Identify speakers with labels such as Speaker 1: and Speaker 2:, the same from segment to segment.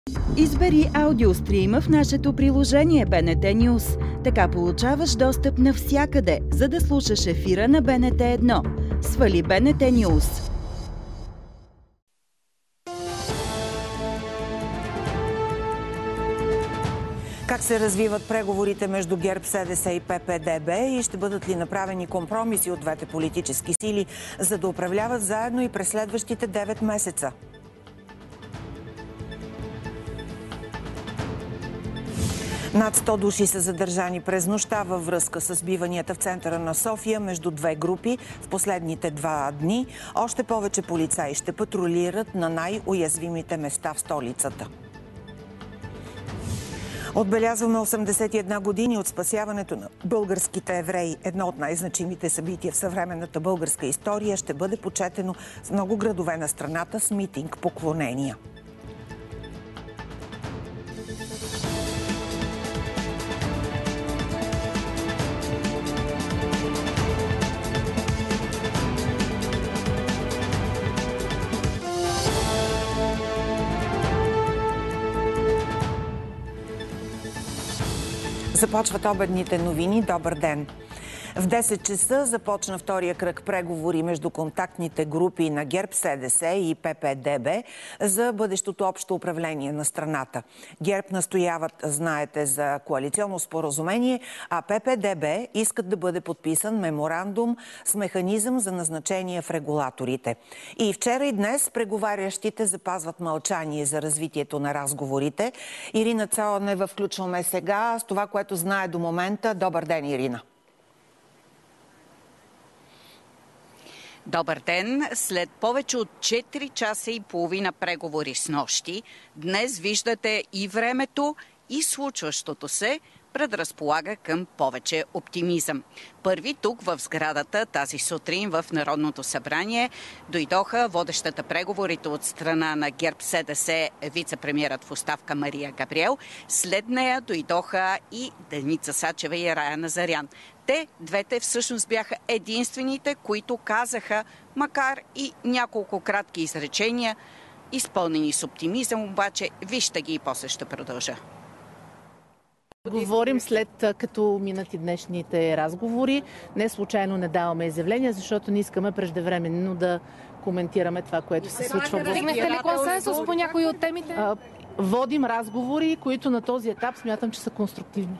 Speaker 1: Избери аудиострима в нашето приложение БНТ News. Така получаваш достъп навсякъде, за да слушаш ефира на БНТ 1. Свали БНТ News.
Speaker 2: Как се развиват преговорите между ГЕРБ-СДС и ПП-ДБ и ще бъдат ли направени компромиси от двете политически сили, за да управляват заедно и през следващите 9 месеца? Над 100 души са задържани през нощта във връзка с сбиванията в центъра на София между две групи в последните 2 дни. Още повече полицаи ще патрулират на най-уязвимите места в столицата. Отбелязваме 81 години от спасяването на българските евреи. Едно от най-значимите събития в съвременната българска история ще бъде почетено в много градове на страната с митинг поклонения. Започват обедните новини. Добър ден! В 10 часа започна втория кръг преговори между контактните групи на ГЕРБ-СДС и ПП-ДБ за бъдещото общо управление на страната. ГЕРБ настояват, знаете, за коалиционно споразумение, а ПП-ДБ искат да бъде подписан меморандум с механизъм за назначение в регулаторите. И вчера и днес преговарящите запазват мълчание за развитието на разговорите. Ирина Цонева включваме сега с това, което знае до момента. Добър ден, Ирина!
Speaker 3: Добър ден! След повече от 4 часа и половина преговори с нощи, днес виждате и времето, и случващото се предразполага към повече оптимизъм. Първи тук в сградата тази сутрин в Народното събрание дойдоха водещата преговорите от страна на ГЕРБ-СДС вице-премиерът в оставка Мария Габриел. След нея дойдоха и Деница Сачева и Рая Назарян. Те, двете, всъщност бяха единствените, които казаха, макар и няколко кратки изречения, изпълнени с оптимизъм, обаче вижте ги и после ще продължа.
Speaker 4: Говорим след като минат и днешните разговори. Не случайно не даваме изявления, защото не искаме преждевременно да коментираме това, което се случва.
Speaker 5: Стигнахте ли консенсус по някои от темите?
Speaker 4: Водим разговори, които на този етап смятам, че са конструктивни.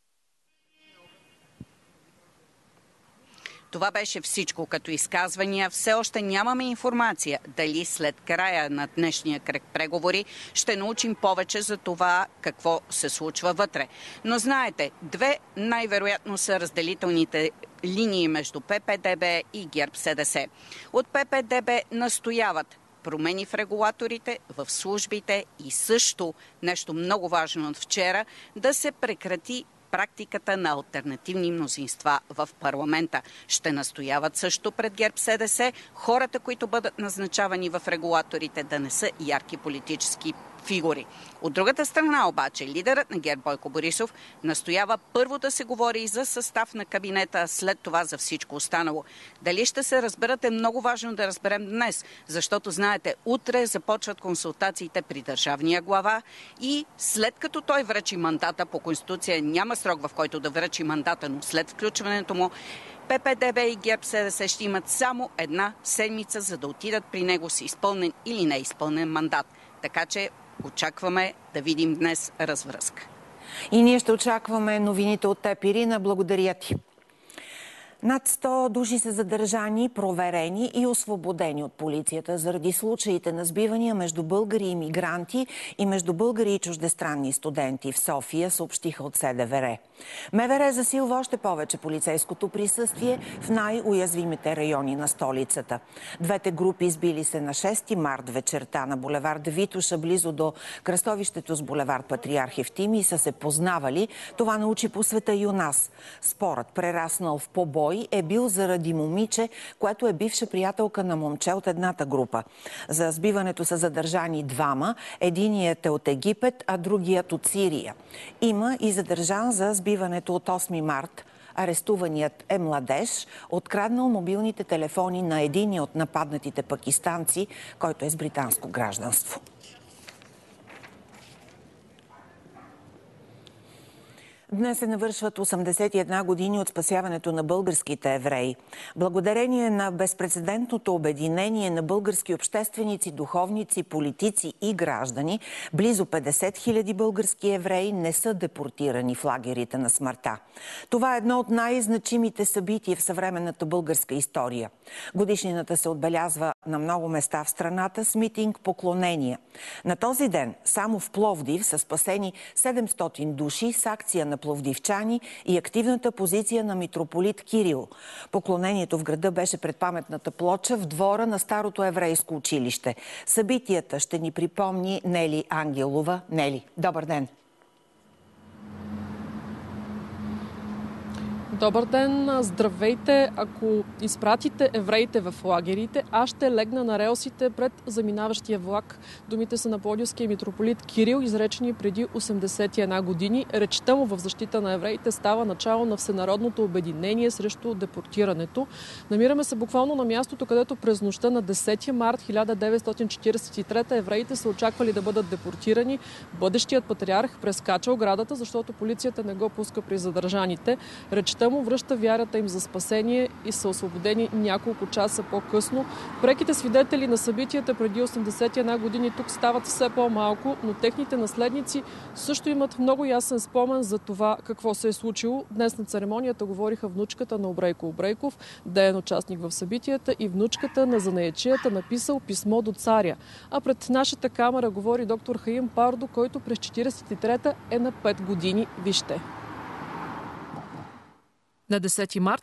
Speaker 3: Това беше всичко като изказвания. Все още нямаме информация дали след края на днешния кръг преговори ще научим повече за това какво се случва вътре. Но знаете, две най-вероятно са разделителните линии между ПП-ДБ и ГЕРБ-СДС. От ПП-ДБ настояват промени в регулаторите, в службите и също нещо много важно от вчера да се прекрати практиката на алтернативни мнозинства в парламента. Ще настояват също пред ГЕРБ-СДС хората, които бъдат назначавани в регулаторите, да не са ярки политически фигури. От другата страна обаче, лидерът на ГЕРБ Бойко Борисов настоява първо да се говори и за състав на кабинета, а след това за всичко останало. Дали ще се разберат е много важно да разберем днес, защото знаете, утре започват консултациите при държавния глава и след като той връчи мандата по Конституция, няма срок в който да връчи мандата, но след включването му ПП-ДБ и ГЕРБ-СДС ще имат само 1 седмица, за да отидат при него с изпълнен или неизпълнен мандат. Така че очакваме да видим днес развръзка.
Speaker 2: И ние ще очакваме новините от теб, Ирина. Благодаря ти. Над 100 души са задържани, проверени и освободени от полицията заради случаите на сбивания между българи и мигранти и между българи и чуждестранни студенти в София, съобщиха от СДВР. МВР засилва още повече полицейското присъствие в най-уязвимите райони на столицата. Двете групи сбили се на 6 март вечерта на булевард Витоша, близо до кръстовището с булевард Патриарх Евтимий, и са се познавали. Това научи по света и у нас. Спорът, прераснал в побой, е бил заради момиче, което е бивша приятелка на момче от едната група. За сбиването са задържани двама. Единият е от Египет, а другият от Сирия. Има и задържан за сбиването от 8 март. Арестуваният е младеж, откраднал мобилните телефони на единия от нападнатите пакистанци, който е с британско гражданство. Днес се навършват 81 години от спасяването на българските евреи. Благодарение на безпрецедентното обединение на български общественици, духовници, политици и граждани, близо 50 000 български евреи не са депортирани в лагерите на смъртта. Това е едно от най-значимите събития в съвременната българска история. Годишнината се отбелязва на много места в страната с митинг поклонения. На този ден само в Пловдив са спасени 700 души с акция на пловдивчани и активната позиция на митрополит Кирил. Поклонението в града беше пред паметната плоча в двора на Старото еврейско училище. Събитията ще ни припомни Нели Ангелова. Нели, добър ден!
Speaker 6: Добър ден, здравейте! Ако изпратите евреите в лагерите, аз ще легна на релсите пред заминаващия влак. Думите са на пловдивския митрополит Кирил, изречени преди 81 години. Речта му в защита на евреите става начало на всенародното обединение срещу депортирането. Намираме се буквално на мястото, където през нощта на 10 март 1943 евреите са очаквали да бъдат депортирани. Бъдещият патриарх прескача оградата, защото полицията не го пуска при задържаните. Речта му връща вярата им за спасение и са освободени няколко часа по-късно. Преките свидетели на събитията преди 81 години тук стават все по-малко, но техните наследници също имат много ясен спомен за това какво се е случило. Днес на церемонията говориха внучката на Обрейко Обрейков, деен участник в събитията, и внучката на занаятчията, написал писмо до царя. А пред нашата камера говори доктор Хаим Пардо, който през 1943 е на 5 години. Вижте. На 10 март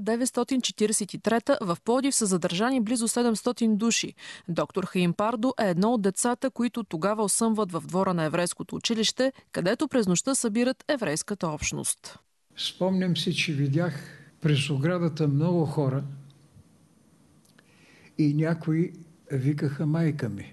Speaker 6: 1943 в Пловдив са задържани близо 700 души. Доктор Хаим Пардо е едно от децата, които тогава осъмват в двора на еврейското училище, където през нощта събират еврейската общност.
Speaker 7: Спомням си, че видях през оградата много хора и някои викаха майка ми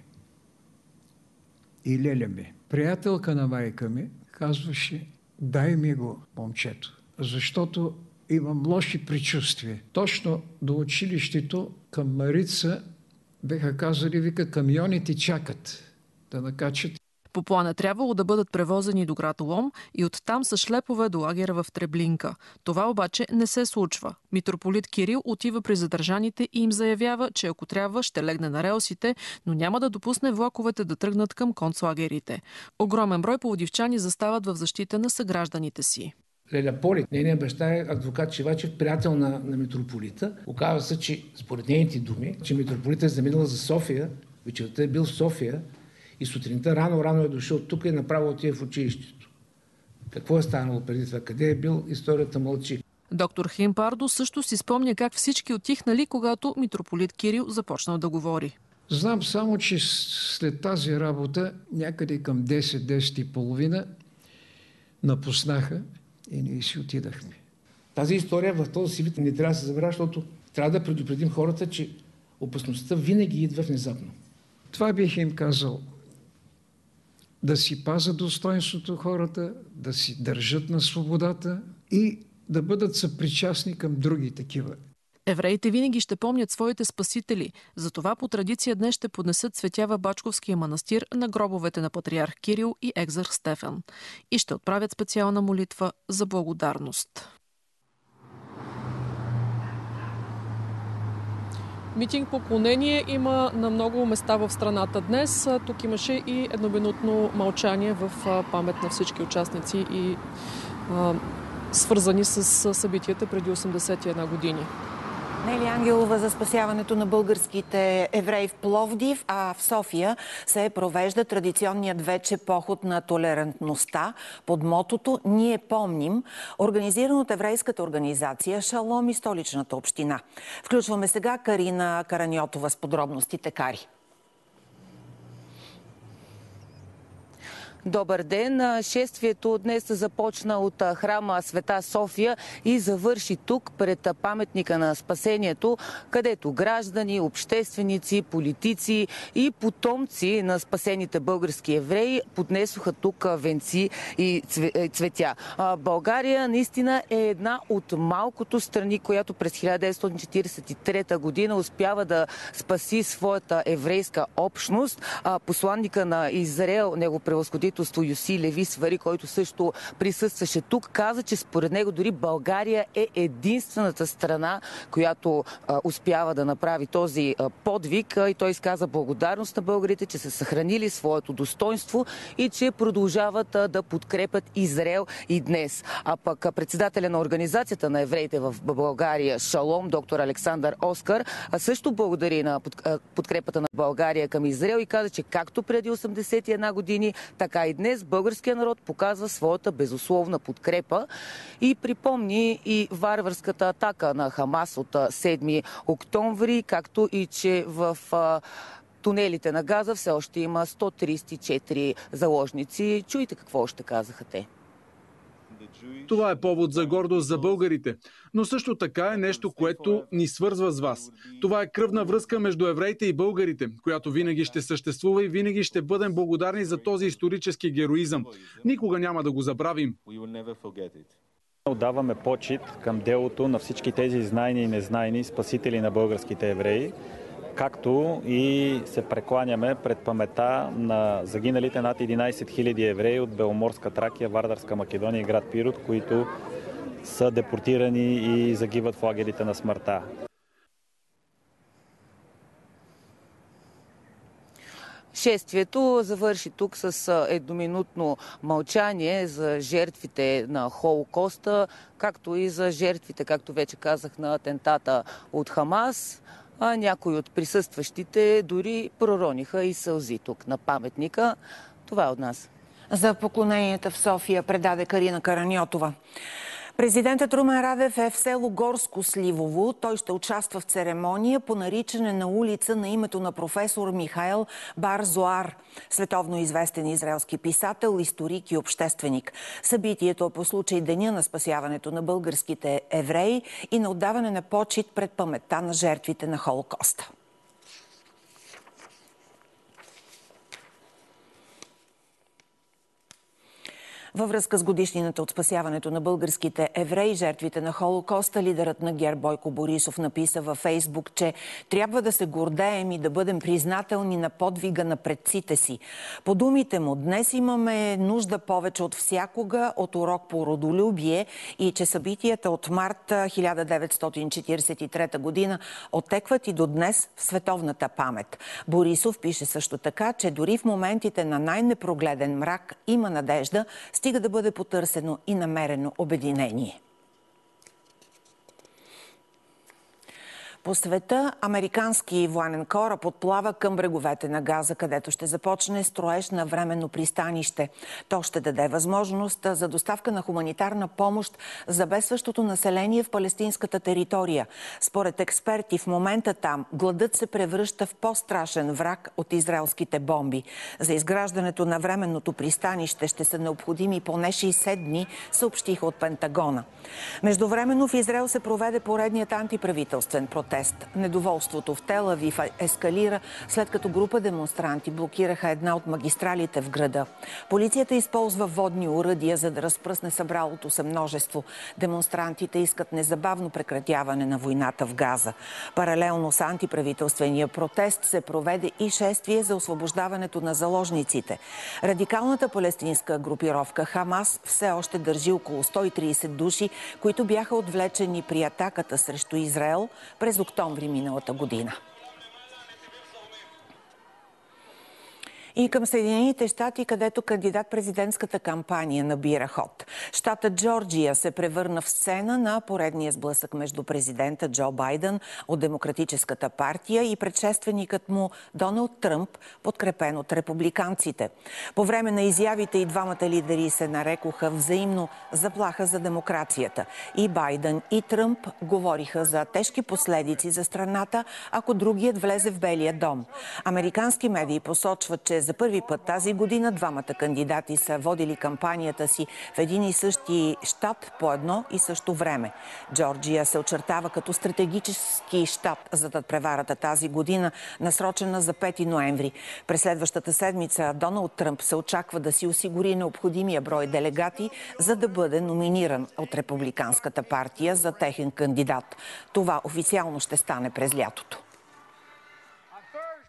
Speaker 7: и леля ми. Приятелка на майка ми казваше: дай ми го, момчето, защото имам лоши предчувствия. Точно до училището към Марица беха казали, вика, камионите чакат да накачат.
Speaker 6: По план е трябвало да бъдат превозени до град Лом и оттам с шлепове до лагера в Треблинка. Това обаче не се случва. Митрополит Кирил отива при задържаните и им заявява, че ако трябва ще легне на релсите, но няма да допусне влаковете да тръгнат към концлагерите. Огромен брой пловдивчани застават в защита на съгражданите си.
Speaker 8: Леля Поли, нейният баща е адвокат Шивачев, приятел на митрополита. Оказва се, че според нейните думи, че митрополита е заминал за София, вечерта е бил в София и сутринта рано е дошъл тук и направо отива в училището. Какво е станало преди това? Къде е бил? Историята мълчи.
Speaker 6: Доктор Хаим Пардо също си спомня как всички отихнали, когато митрополит Кирил започнал да говори.
Speaker 7: Знам само, че след тази работа някъде към 10-10:30 напуснаха и ние си отидахме.
Speaker 8: Тази история в този си вид не трябва да се забравя, защото трябва да предупредим хората, че опасността винаги идва внезапно.
Speaker 7: Това бих им казал. Да си пазят достоинството хората, да си държат на свободата и да бъдат съпричастни към други такива.
Speaker 6: Евреите винаги ще помнят своите спасители. Затова по традиция днес ще поднесат цветя в Бачковския манастир на гробовете на патриарх Кирил и екзарх Стефан. И ще отправят специална молитва за благодарност. Митинг поклонение има на много места в страната днес. Тук имаше и едноминутно мълчание в памет на всички участници и свързани с събитията преди 81 години.
Speaker 2: Нели Ангелова за спасяването на българските евреи в Пловдив, а в София се провежда традиционният вече поход на толерантността под мотото «Ние помним», организиран от еврейската организация Шалом и столичната община. Включваме сега Карина Караньотова с подробностите. Кари.
Speaker 9: Добър ден! Шествието днес започна от храма Света София и завърши тук пред паметника на спасението, където граждани, общественици, политици и потомци на спасените български евреи поднесоха тук венци и цветя. България наистина е една от малкото страни, която през 1943 година успява да спаси своята еврейска общност. Посланника на Израел, него превъзходителство правителство Юси Леви Свари, който също присъстваше тук, каза, че според него дори България е единствената страна, която успява да направи този подвиг, и той изказа благодарност на българите, че са съхранили своето достоинство и че продължават да подкрепят Израел и днес. А пък председателя на Организацията на евреите в България Шалом, доктор Александър Оскар, също благодари на подкрепата на България към Израел и каза, че както преди 81 години, така и днес българският народ показва своята безусловна подкрепа и припомни и варварската атака на Хамас от 7 октомври, както и че в тунелите на Газа все още има 134 заложници. Чуйте какво още казаха те.
Speaker 10: Това е повод за гордост за българите, но също така е нещо, което ни свързва с вас. Това е кръвна връзка между евреите и българите, която винаги ще съществува и винаги ще бъдем благодарни за този исторически героизъм. Никога няма да го забравим.
Speaker 11: Отдаваме почит към делото на всички тези знайни и незнайни спасители на българските евреи, както и се прекланяме пред паметта на загиналите над 11 000 евреи от Беломорска Тракия, Вардарска Македония и град Пирот, които са депортирани и загиват в лагерите на смъртта.
Speaker 9: Шествието завърши тук с едноминутно мълчание за жертвите на Холокоста, както и за жертвите, както вече казах, на атентата от Хамас. А някои от присъстващите дори пророниха и сълзи тук на паметника. Това е от нас.
Speaker 2: За поклоненията в София предаде Карина Караньотова. Президентът Румен Радев е в село Горско Сливово. Той ще участва в церемония по наричане на улица на името на професор Михаел Бар-Зоар, световно известен израелски писател, историк и общественик. Събитието е по случай деня на спасяването на българските евреи и на отдаване на почит пред паметта на жертвите на Холокоста. Във връзка с годишнината от спасяването на българските евреи, жертвите на Холокоста, лидерът на ГЕРБ Бойко Борисов написа във Фейсбук, че трябва да се гордеем и да бъдем признателни на подвига на предците си. По думите му, днес имаме нужда повече от всякога от урок по родолюбие и че събитията от март 1943 година оттекват и до днес в световната памет. Борисов пише също така, че дори в моментите на най-непрогледен мрак има надежда, стига да бъде потърсено и намерено обединение. По света американски военен кораб отплава към бреговете на Газа, където ще започне строеж на временно пристанище. То ще даде възможност за доставка на хуманитарна помощ за бедстващото население в палестинската територия. Според експерти, в момента там гладът се превръща в по-страшен враг от израелските бомби. За изграждането на временното пристанище ще са необходими поне 60 дни, съобщиха от Пентагона. Междувременно в Израел се проведе поредният антиправителствен протест. Недоволството в Тел Авив ескалира, след като група демонстранти блокираха една от магистралите в града. Полицията използва водни оръдия, за да разпръсне събралото се множество. Демонстрантите искат незабавно прекратяване на войната в Газа. Паралелно с антиправителствения протест се проведе и шествие за освобождаването на заложниците. Радикалната палестинска групировка Хамас все още държи около 130 души, които бяха отвлечени при атаката срещу Израел през октомври миналата година. И към Съединените щати, където кандидат-президентската кампания набира ход. Щатът Джорджия се превърна в сцена на поредния сблъсък между президента Джо Байден от Демократическата партия и предшественикът му Доналд Тръмп, подкрепен от републиканците. По време на изявите и двамата лидери се нарекоха взаимно заплаха за демокрацията. И Байден, и Тръмп говориха за тежки последици за страната, ако другият влезе в Белия дом. Американски медии посочват, че за първи път тази година двамата кандидати са водили кампанията си в един и същи щат по едно и също време. Джорджия се очертава като стратегически щат за надпреварата тази година, насрочена за 5 ноември. През следващата седмица Доналд Тръмп се очаква да си осигури необходимия брой делегати, за да бъде номиниран от Републиканската партия за техен кандидат. Това официално ще стане през лятото.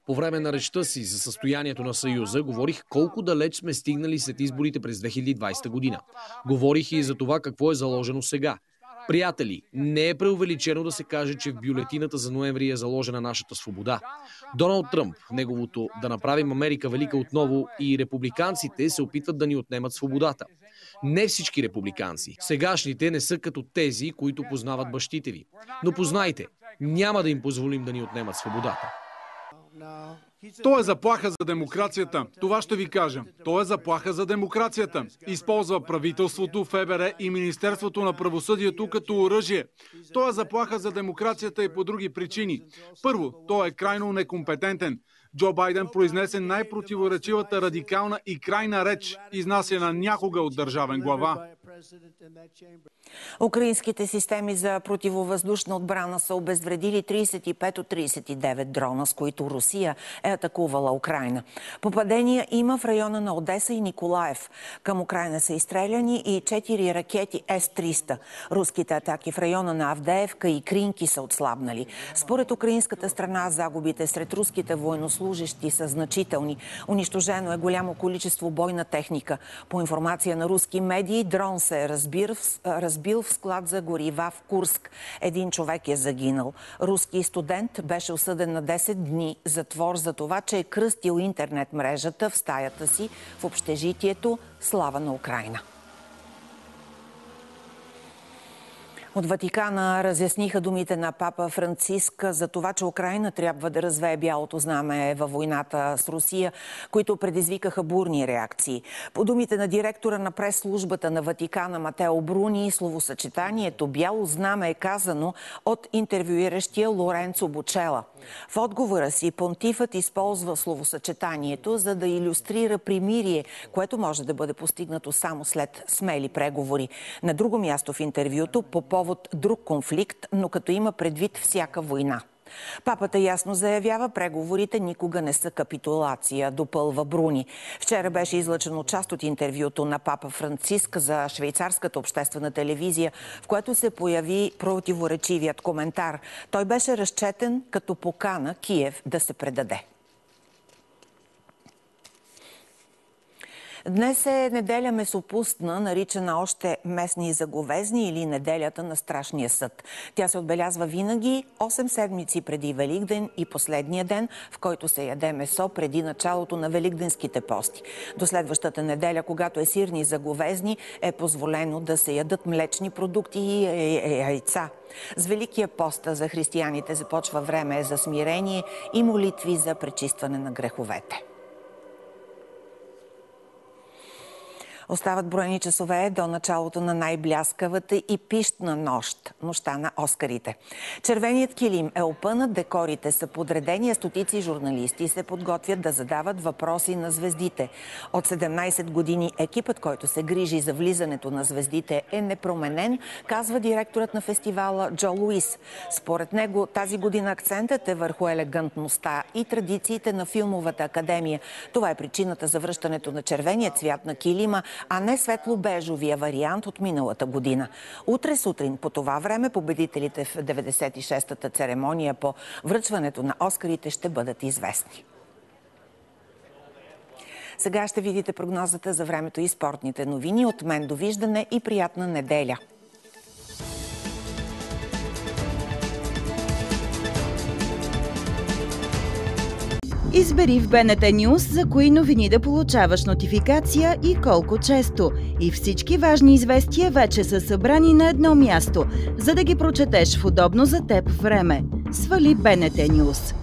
Speaker 12: По време на речта си за състоянието на Съюза говорих колко далеч сме стигнали след изборите през 2020 година. Говорих и за това какво е заложено сега. Приятели, не е преувеличено да се каже, че в бюлетината за ноември е заложена нашата свобода. Доналд Тръмп, неговото "да направим Америка велика отново", и републиканците се опитват да ни отнемат свободата. Не всички републиканци. Сегашните не са като тези, които познават бащите ви. Но познайте, няма да им позволим да ни отнемат свободата.
Speaker 10: То е заплаха за демокрацията. Това ще ви кажа. То е заплаха за демокрацията. Използва правителството, ФБР и Министерството на правосъдието като оръжие. То е заплаха за демокрацията и по други причини. Първо, той е крайно некомпетентен. Джо Байден произнесе най-противоречивата радикална и крайна реч, изнасяна някога от държавен глава.
Speaker 2: Украинските системи за противовъздушна отбрана са обезвредили 35 от 39 дрона, с които Русия е атакувала Украйна. Попадения има в района на Одеса и Николаев. Към Украйна са изстреляни и 4 ракети С-300. Руските атаки в района на Авдеевка и Кринки са отслабнали. Според украинската страна, загубите сред руските военнослужещи са значителни. Унищожено е голямо количество бойна техника. По информация на руски медии, дрон се е разбил в склад за горива в Курск. Един човек е загинал. Руски студент беше осъден на 10 дни затвор за това, че е кръстил интернет мрежата в стаята си в общежитието "Слава на Украйна". От Ватикана разясниха думите на папа Франциск за това, че Украйна трябва да развее бялото знаме във войната с Русия, които предизвикаха бурни реакции. По думите на директора на прес-службата на Ватикана Матео Бруни, словосъчетанието "бяло знаме" е казано от интервюиращия Лоренцо Бочела. В отговора си понтифът използва словосъчетанието, за да илюстрира примирие, което може да бъде постигнато само след смели преговори. На друго място в интервюто по повод друг конфликт, но като има предвид всяка война. Папата ясно заявява, преговорите никога не са капитулация, допълва Бруни. Вчера беше излъчено част от интервюто на папа Франциск за швейцарската обществена телевизия, в което се появи противоречивият коментар. Той беше разчетен като покана Киев да се предаде. Днес е неделя месопустна, наричана още местни заговезни или неделята на страшния съд. Тя се отбелязва винаги 8 седмици преди Великден и последния ден, в който се яде месо преди началото на великденските пости. До следващата неделя, когато е сирни заговезни, е позволено да се ядат млечни продукти и яйца. С Великия пост за християните започва време за смирение и молитви за пречистване на греховете. Остават броени часове до началото на най-бляскавата и пищна нощ, нощта на Оскарите. Червеният килим е опънат, декорите са подредени, а стотици журналисти се подготвят да задават въпроси на звездите. От 17 години екипът, който се грижи за влизането на звездите, е непроменен, казва директорът на фестивала Джо Луис. Според него тази година акцентът е върху елегантността и традициите на филмовата академия. Това е причината за връщането на червения цвят на килима, а не светло-бежовия вариант от миналата година. Утре сутрин по това време победителите в 96-та церемония по връчването на Оскарите ще бъдат известни. Сега ще видите прогнозата за времето и спортните новини. От мен довиждане и приятна неделя!
Speaker 1: Избери в БНТ News за кои новини да получаваш нотификация и колко често. И всички важни известия вече са събрани на едно място, за да ги прочетеш в удобно за теб време. Свали БНТ News.